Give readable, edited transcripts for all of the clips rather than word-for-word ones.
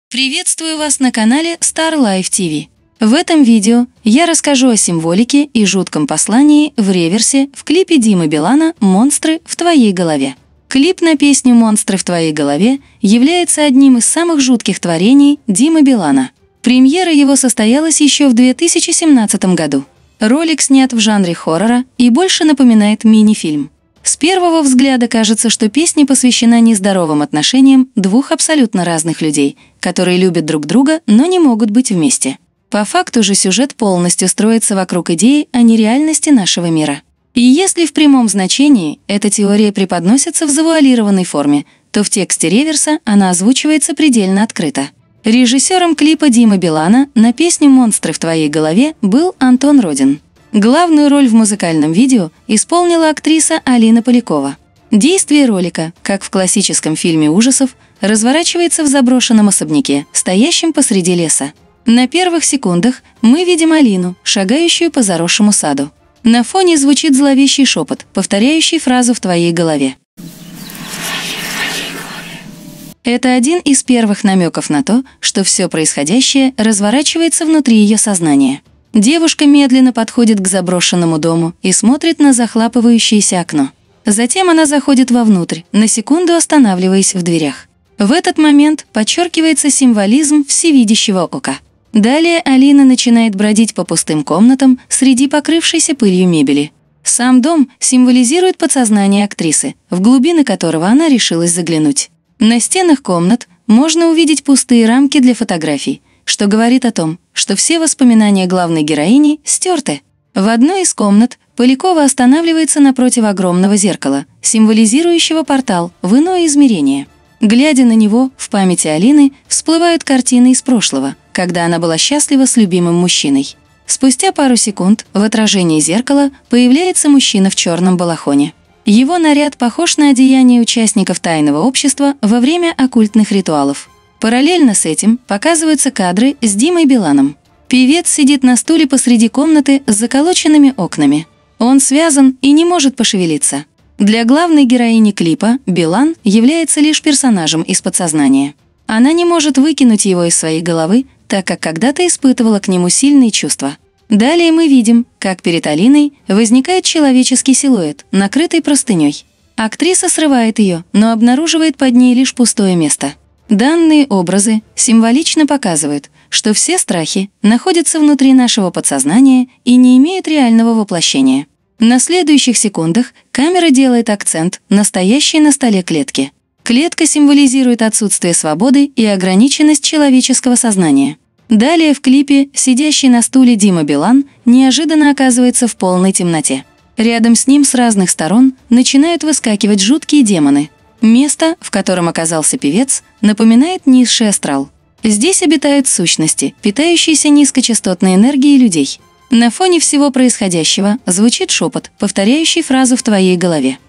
Приветствую вас на канале Star Life TV. В этом видео я расскажу о символике и жутком послании в реверсе в клипе Димы Билана «Монстры в твоей голове». Клип на песню «Монстры в твоей голове» является одним из самых жутких творений Димы Билана. Премьера его состоялась еще в 2017 году. Ролик снят в жанре хоррора и больше напоминает мини-фильм. С первого взгляда кажется, что песня посвящена нездоровым отношениям двух абсолютно разных людей, которые любят друг друга, но не могут быть вместе. По факту же сюжет полностью строится вокруг идеи о нереальности нашего мира. И если в прямом значении эта теория преподносится в завуалированной форме, то в тексте реверса она озвучивается предельно открыто. Режиссером клипа Димы Билана на песню «Монстры в твоей голове» был Антон Родин. Главную роль в музыкальном видео исполнила актриса Алина Полякова. Действие ролика, как в классическом фильме ужасов, разворачивается в заброшенном особняке, стоящем посреди леса. На первых секундах мы видим Алину, шагающую по заросшему саду. На фоне звучит зловещий шепот, повторяющий фразу «в твоей голове». Это один из первых намеков на то, что все происходящее разворачивается внутри ее сознания. Девушка медленно подходит к заброшенному дому и смотрит на захлапывающееся окно. Затем она заходит вовнутрь, на секунду останавливаясь в дверях. В этот момент подчеркивается символизм всевидящего ока. Далее Алина начинает бродить по пустым комнатам среди покрывшейся пылью мебели. Сам дом символизирует подсознание актрисы, в глубины которого она решилась заглянуть. На стенах комнат можно увидеть пустые рамки для фотографий, что говорит о том, что все воспоминания главной героини стерты. В одной из комнат Полякова останавливается напротив огромного зеркала, символизирующего портал в иное измерение. Глядя на него, в памяти Алины всплывают картины из прошлого, когда она была счастлива с любимым мужчиной. Спустя пару секунд в отражении зеркала появляется мужчина в черном балахоне. Его наряд похож на одеяние участников тайного общества во время оккультных ритуалов. Параллельно с этим показываются кадры с Димой Биланом. Певец сидит на стуле посреди комнаты с заколоченными окнами. Он связан и не может пошевелиться. Для главной героини клипа Билан является лишь персонажем из подсознания. Она не может выкинуть его из своей головы, так как когда-то испытывала к нему сильные чувства. Далее мы видим, как перед Алиной возникает человеческий силуэт, накрытый простыней. Актриса срывает ее, но обнаруживает под ней лишь пустое место. Данные образы символично показывают, что все страхи находятся внутри нашего подсознания и не имеют реального воплощения. На следующих секундах камера делает акцент на стоящей на столе клетке. Клетка символизирует отсутствие свободы и ограниченность человеческого сознания. Далее в клипе сидящий на стуле Дима Билан неожиданно оказывается в полной темноте. Рядом с ним с разных сторон начинают выскакивать жуткие демоны. Место, в котором оказался певец, напоминает низший астрал. Здесь обитают сущности, питающиеся низкочастотной энергией людей. На фоне всего происходящего звучит шепот, повторяющий фразу «в твоей голове».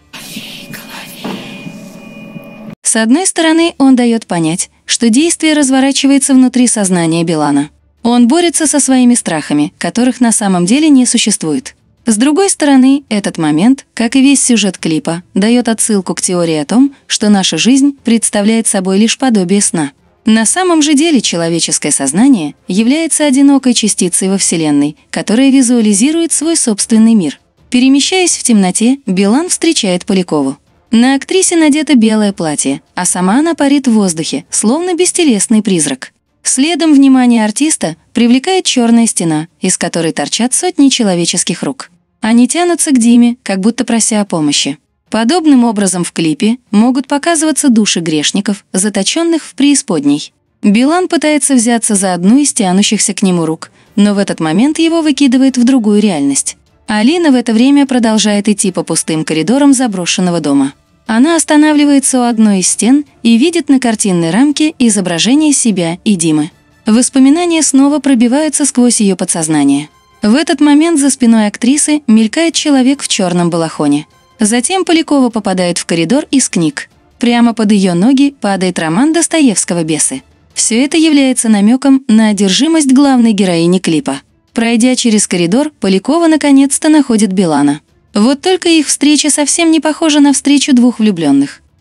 С одной стороны, он дает понять, что действие разворачивается внутри сознания Билана. Он борется со своими страхами, которых на самом деле не существует. С другой стороны, этот момент, как и весь сюжет клипа, дает отсылку к теории о том, что наша жизнь представляет собой лишь подобие сна. На самом же деле человеческое сознание является одинокой частицей во Вселенной, которая визуализирует свой собственный мир. Перемещаясь в темноте, Билан встречает Полякову. На актрисе надето белое платье, а сама она парит в воздухе, словно бестелесный призрак. Следом внимание артиста привлекает черная стена, из которой торчат сотни человеческих рук. Они тянутся к Диме, как будто прося о помощи. Подобным образом в клипе могут показываться души грешников, заточенных в преисподней. Билан пытается взяться за одну из тянущихся к нему рук, но в этот момент его выкидывает в другую реальность. Алина в это время продолжает идти по пустым коридорам заброшенного дома. Она останавливается у одной из стен и видит на картинной рамке изображение себя и Димы. Воспоминания снова пробиваются сквозь ее подсознание. В этот момент за спиной актрисы мелькает человек в черном балахоне. Затем Полякова попадает в коридор из книг. Прямо под ее ноги падает роман Достоевского «Бесы». Все это является намеком на одержимость главной героини клипа. Пройдя через коридор, Полякова наконец-то находит Билана. Вот только их встреча совсем не похожа на встречу двух влюбленных.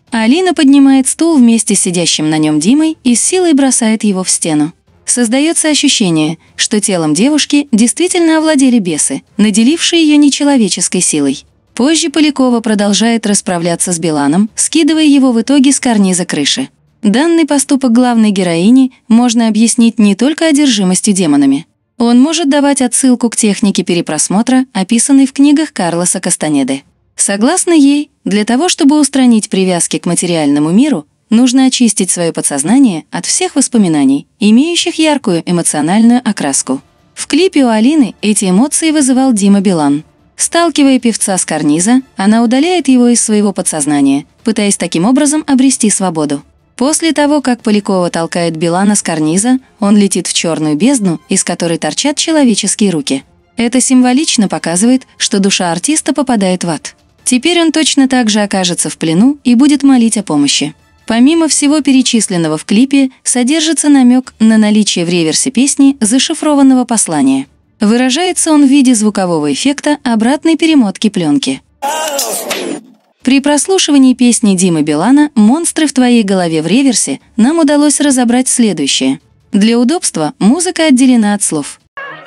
Алина поднимает стул вместе с сидящим на нем Димой и с силой бросает его в стену. Создается ощущение, что телом девушки действительно овладели бесы, наделившие ее нечеловеческой силой. Позже Полякова продолжает расправляться с Биланом, скидывая его в итоге с карниза крыши. Данный поступок главной героини можно объяснить не только одержимостью демонами. Он может давать отсылку к технике перепросмотра, описанной в книгах Карлоса Кастанеды. Согласно ей, для того, чтобы устранить привязки к материальному миру, нужно очистить свое подсознание от всех воспоминаний, имеющих яркую эмоциональную окраску. В клипе у Алины эти эмоции вызывал Дима Билан. Сталкивая певца с карниза, она удаляет его из своего подсознания, пытаясь таким образом обрести свободу. После того, как Полякова толкает Билана с карниза, он летит в черную бездну, из которой торчат человеческие руки. Это символично показывает, что душа артиста попадает в ад. Теперь он точно так же окажется в плену и будет молить о помощи. Помимо всего перечисленного в клипе, содержится намек на наличие в реверсе песни зашифрованного послания. Выражается он в виде звукового эффекта обратной перемотки пленки. При прослушивании песни Димы Билана «Монстры в твоей голове» в реверсе нам удалось разобрать следующее. Для удобства музыка отделена от слов.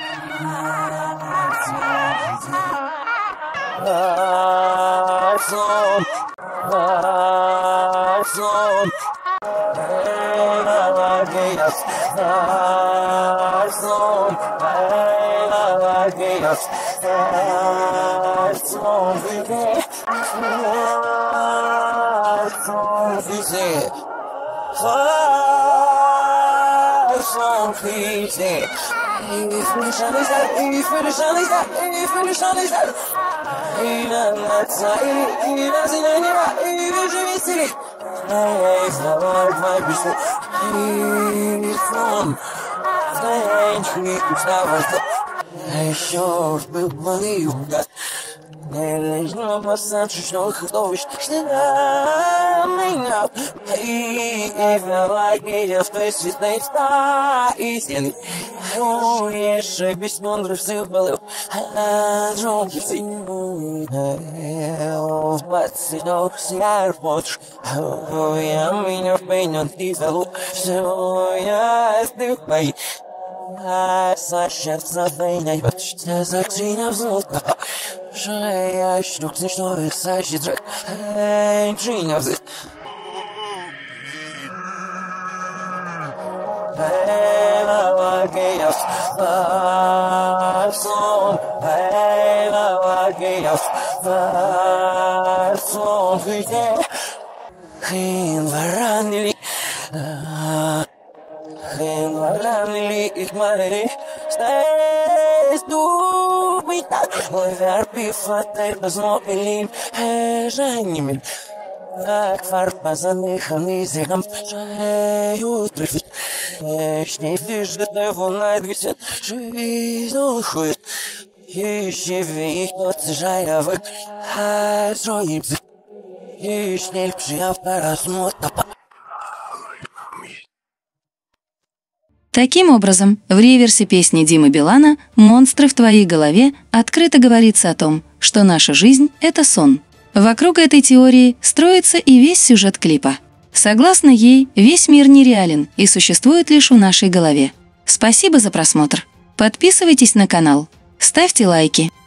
Таким образом, в реверсе песни Димы Билана «Монстры в твоей голове» открыто говорится о том, что наша жизнь – это сон. Вокруг этой теории строится и весь сюжет клипа. Согласно ей, весь мир нереален и существует лишь в нашей голове. Спасибо за просмотр. Подписывайтесь на канал, ставьте лайки.